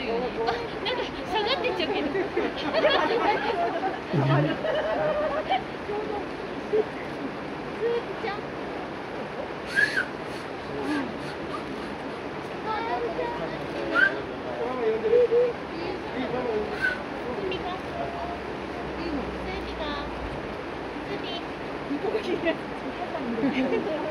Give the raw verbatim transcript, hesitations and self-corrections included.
よね。あ、なんか下がってっちゃうけど。スープちゃん。スーピーが。スーピー。